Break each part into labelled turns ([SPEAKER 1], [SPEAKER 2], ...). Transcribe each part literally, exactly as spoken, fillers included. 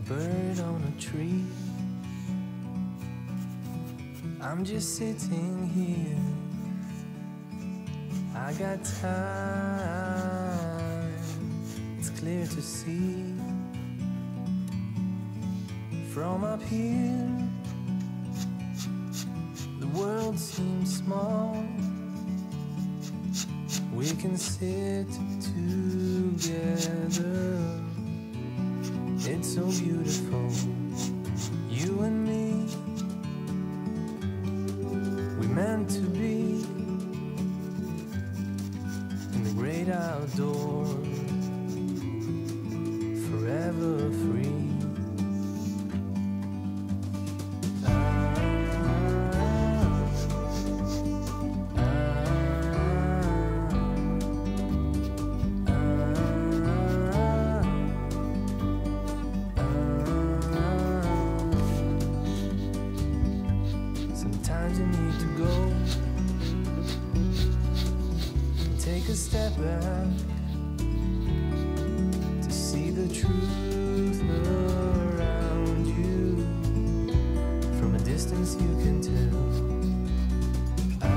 [SPEAKER 1] bird on a tree. I'm just sitting here. I got time, it's clear to see. From up here, the world seems small. We can sit together. It's so beautiful, you and me. We meant to be in the great outdoors, forever free. Sometimes you need to go and take a step back to see the truth around you. From a distance you can tell. Ah,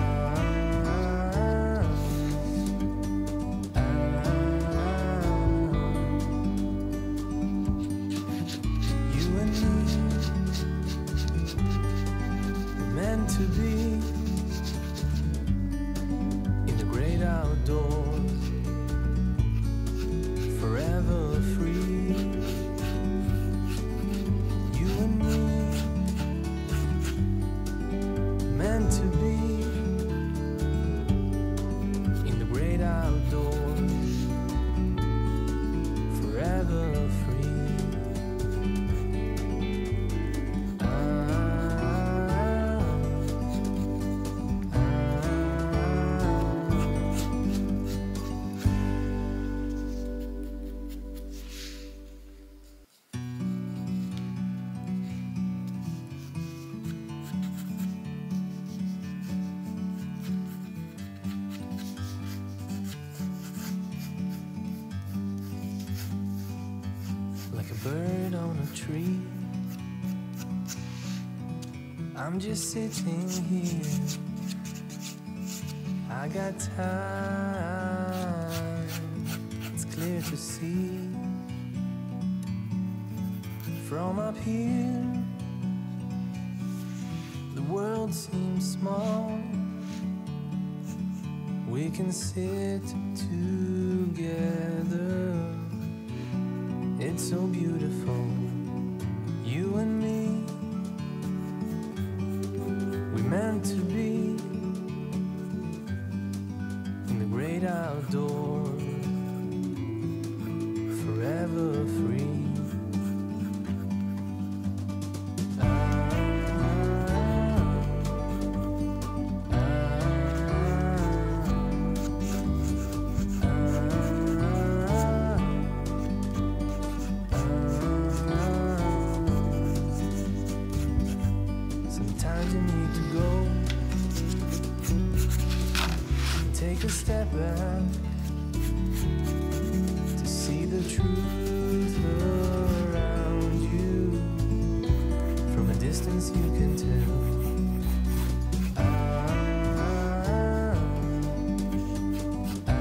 [SPEAKER 1] ah, you and me, meant to be in the great outdoors, forever free. You and me, meant to be in the great outdoors, forever free. Like a bird on a tree, I'm just sitting here. I got time, it's clear to see. From up here, the world seems small. We can sit together. It's so beautiful, you and me. We meant to be in the great outdoors, forever free. Sometimes you need to go and take a step back to see the truth around you. From a distance you can tell. Ah, ah,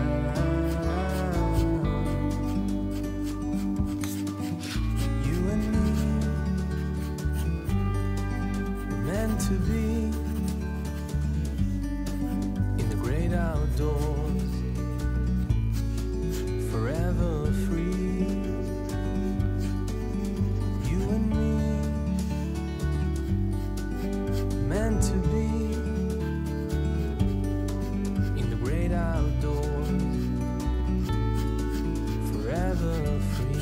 [SPEAKER 1] you and me, meant to be in the great outdoors, forever free. You and me, meant to be in the great outdoors, forever free.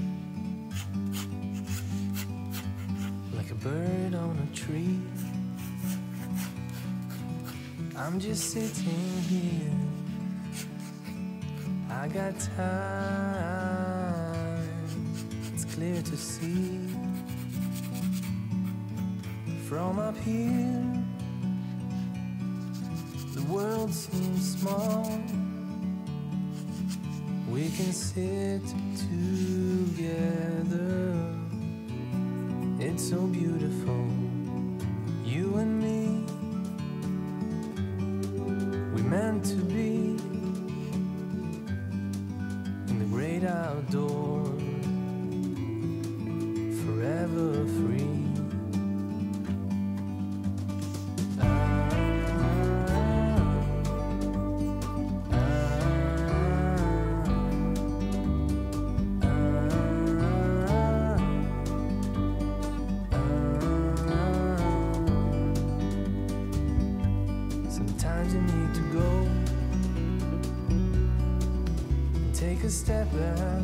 [SPEAKER 1] bird on a tree. I'm just sitting here. I got time. It's clear to see from up here. The world seems small. We can sit together. It's so beautiful, you and me. We meant to be in the great outdoors, forever free. Sometimes you need to go and take a step back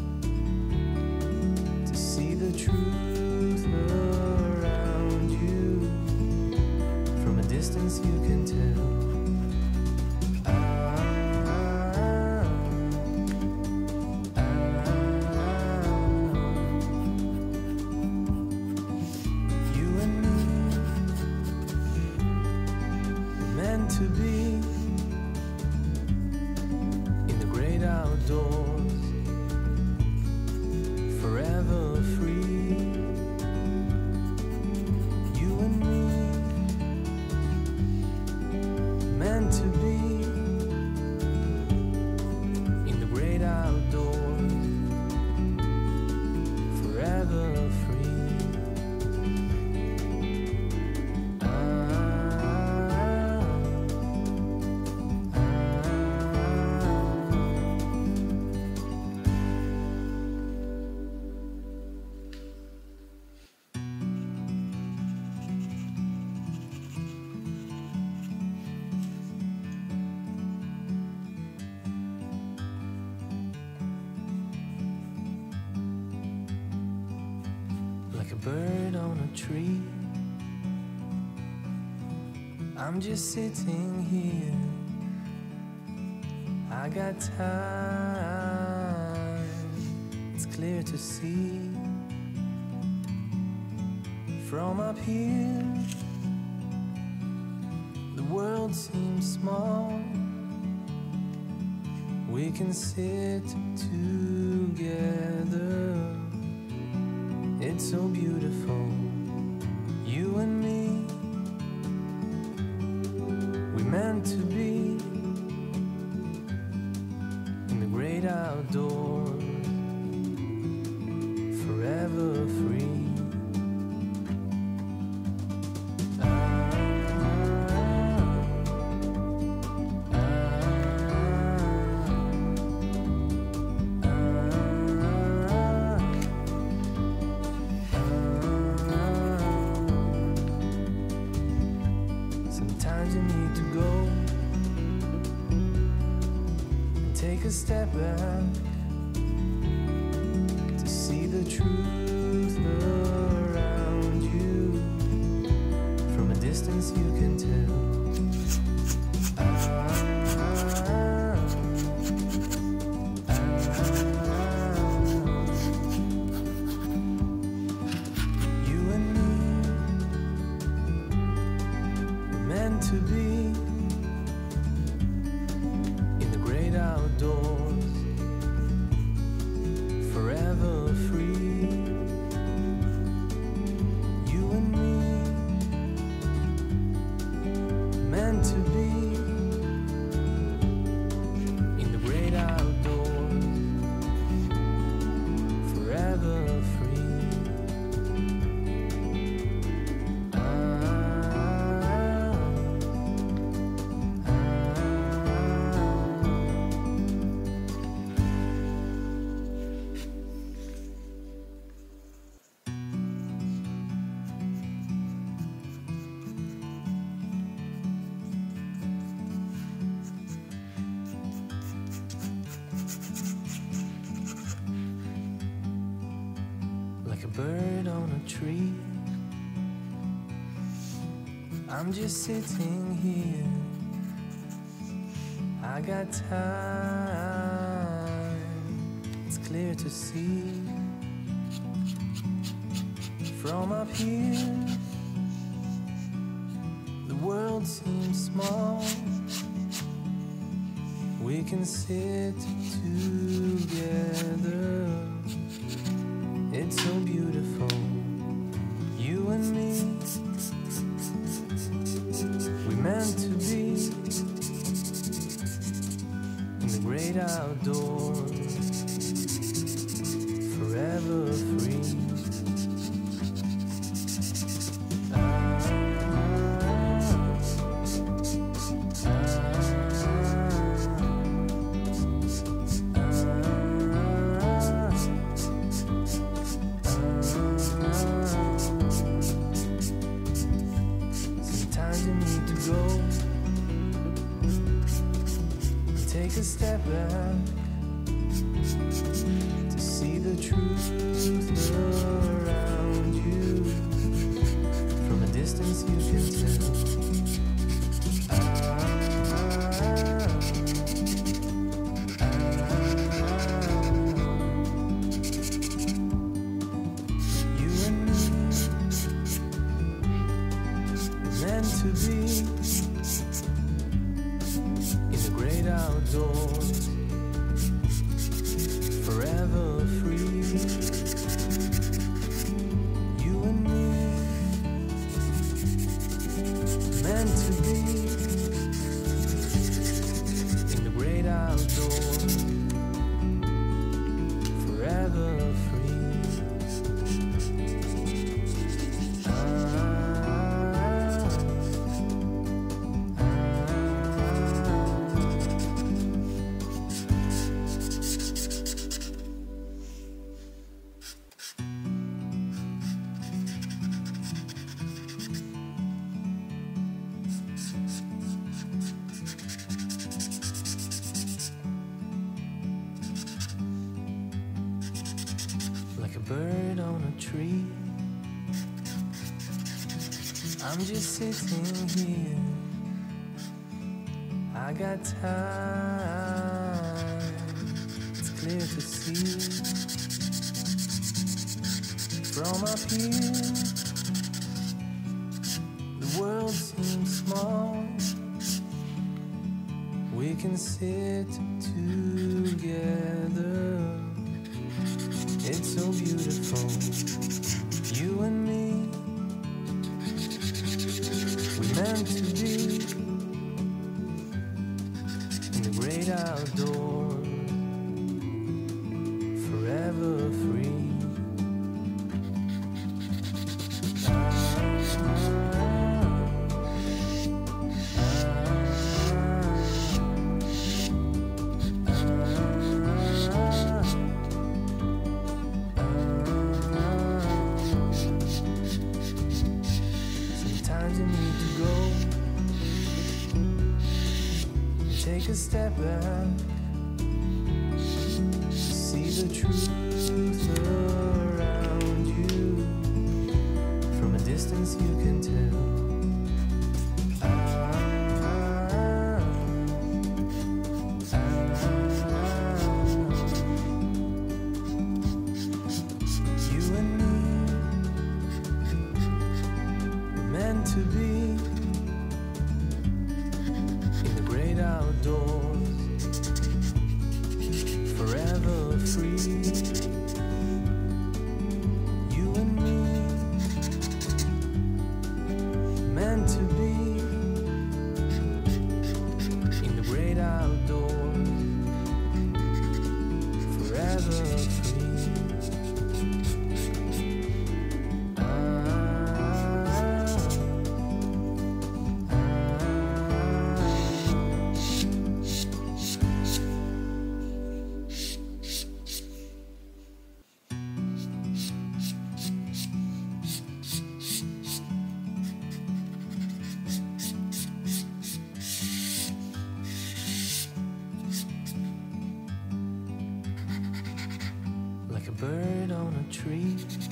[SPEAKER 1] to see the truth around you. From a distance you can tell. To be in the great outdoors, forever free. You and me, meant to be in the great outdoors, forever free. Like a bird on a tree, I'm just sitting here. I got time. It's clear to see from up here. The world seems small. We can sit together. It's so beautiful, you and me. We meant to be in the great outdoors, forever free. Sometimes you need to go and take a step back to see the truth around you. From a distance you can tell. To be in the great outdoors, forever free. You and me, meant to be in the great outdoors, forever free. Like a bird on a tree, I'm just sitting here. I got time, it's clear to see. From up here, the world seems small. We can sit together. It's so beautiful, you and me. We meant to be in the great outdoors, forever free. Take a step back to see the truth around you. From a distance you can tell. Ah, ah, ah. You and me were meant to be in the great outdoors, forever free. You and me, meant to be in the great outdoors, forever free. Like a bird on a tree, I'm just sitting here. I got time, it's clear to see. From up here, the world seems small. We can sit together. It's so beautiful, you and me. We meant to be in the great outdoors, forever free. You need to go, take a step back, see the truth around you. From a distance you can tell. Ah, ah, you and me were meant to be in the great outdoors, forever free. You and me, meant to be in the great outdoors, forever free. Like a bird on a tree,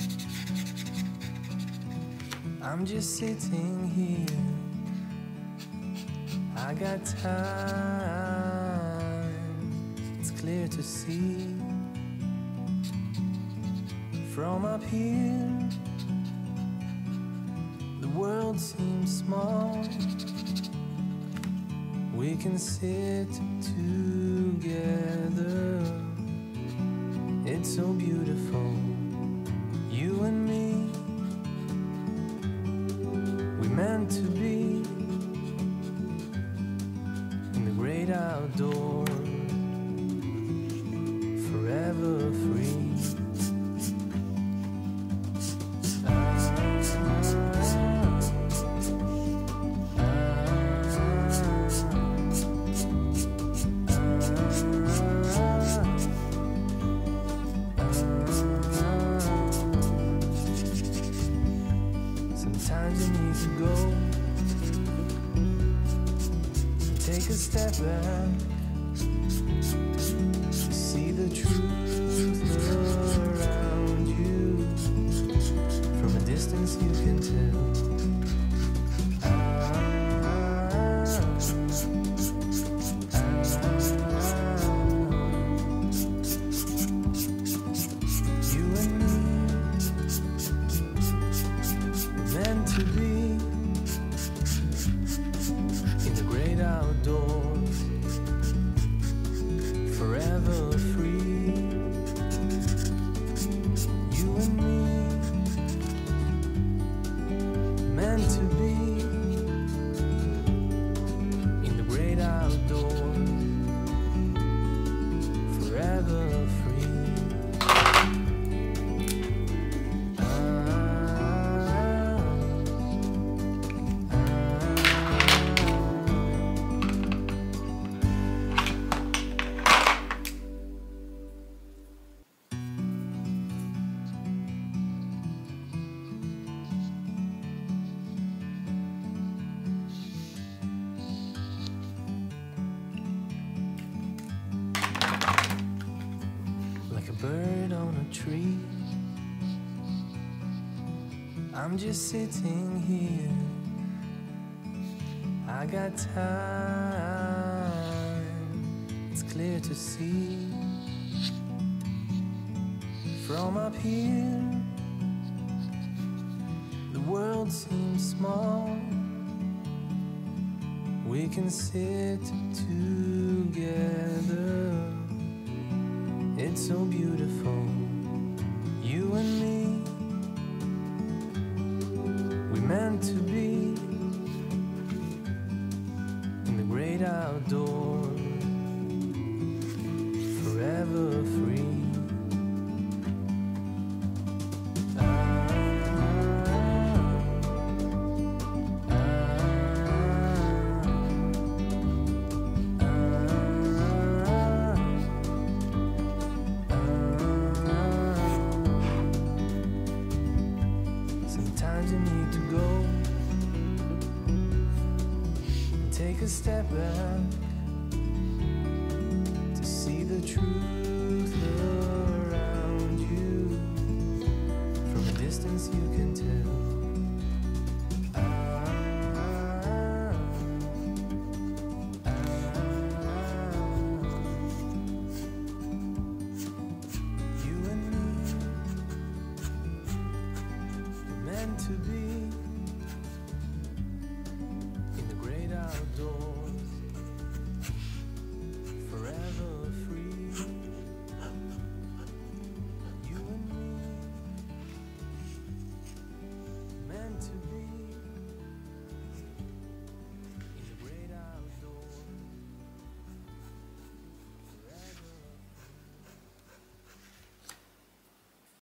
[SPEAKER 1] I'm just sitting here. I got time. clear to see. From up here, the world seems small. We can sit together. It's so beautiful, you and me. We meant to be in the great outdoors, forever free. Sometimes you need to go and take a step back to see the truth around you. From a distance you can tell. Ah, ah, you and me meant to be in the great outdoors, forever free. You and me meant to be in the great outdoors, forever free. Like a bird on a tree, I'm just sitting here. I got time, it's clear to see. From up here, the world seems small. We can sit together. It's so beautiful, you and me. We meant to be in the great outdoors, forever free. Sometimes you need to go and take a step back to see the truth around you. From a distance you can tell. Ah, ah, you and me meant to be